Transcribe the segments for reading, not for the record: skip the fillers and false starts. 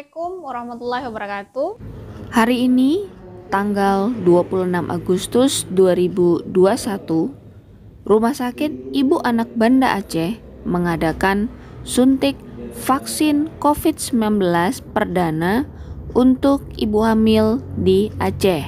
Assalamualaikum warahmatullahi wabarakatuh. Hari ini, tanggal 26 Agustus 2021, Rumah Sakit Ibu Anak Banda Aceh mengadakan suntik vaksin COVID-19 perdana untuk ibu hamil di Aceh.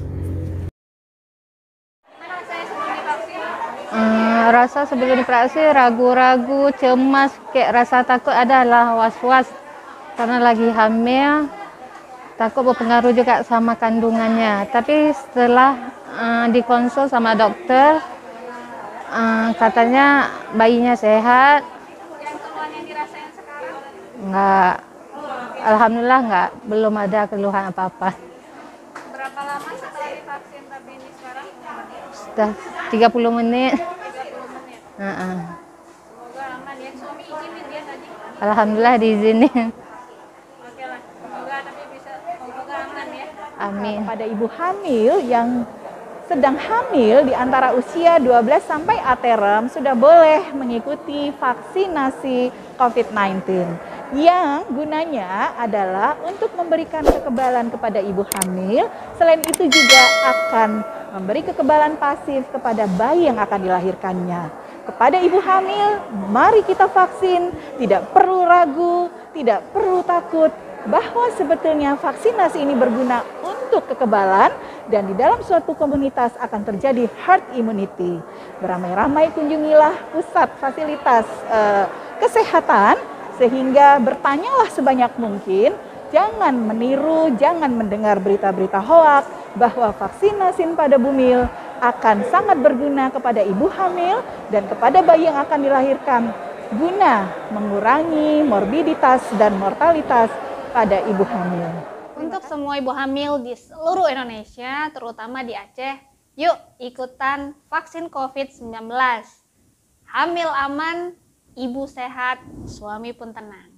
Rasa sebelum divaksin ragu-ragu, cemas, kayak rasa takut adalah was-was karena lagi hamil, takut berpengaruh juga sama kandungannya. Tapi setelah dikonsul sama dokter, katanya bayinya sehat. Yang keluhan yang dirasain sekarang? Enggak, alhamdulillah enggak, belum ada keluhan apa-apa. Berapa lama setelah divaksin tapi ini sekarang? Sudah 30 menit. 30 menit. Semoga aman ya. Suami izinin dia tadi. Alhamdulillah diizinin. Oke lah. Semoga aman ya. Amin. Pada ibu hamil yang sedang hamil di antara usia 12 sampai aterem sudah boleh mengikuti vaksinasi COVID-19 yang gunanya adalah untuk memberikan kekebalan kepada ibu hamil. Selain itu juga akan memberi kekebalan pasif kepada bayi yang akan dilahirkannya. Kepada ibu hamil, mari kita vaksin, tidak perlu ragu, tidak perlu takut, bahwa sebetulnya vaksinasi ini berguna untuk kekebalan dan di dalam suatu komunitas akan terjadi herd immunity. Beramai-ramai kunjungilah pusat fasilitas kesehatan sehingga bertanyalah sebanyak mungkin, jangan meniru, jangan mendengar berita-berita hoaks bahwa vaksinasi pada bumil akan sangat berguna kepada ibu hamil dan kepada bayi yang akan dilahirkan guna mengurangi morbiditas dan mortalitas pada ibu hamil. Untuk semua ibu hamil di seluruh Indonesia, terutama di Aceh, yuk ikutan vaksin COVID-19. Hamil aman, ibu sehat, suami pun tenang.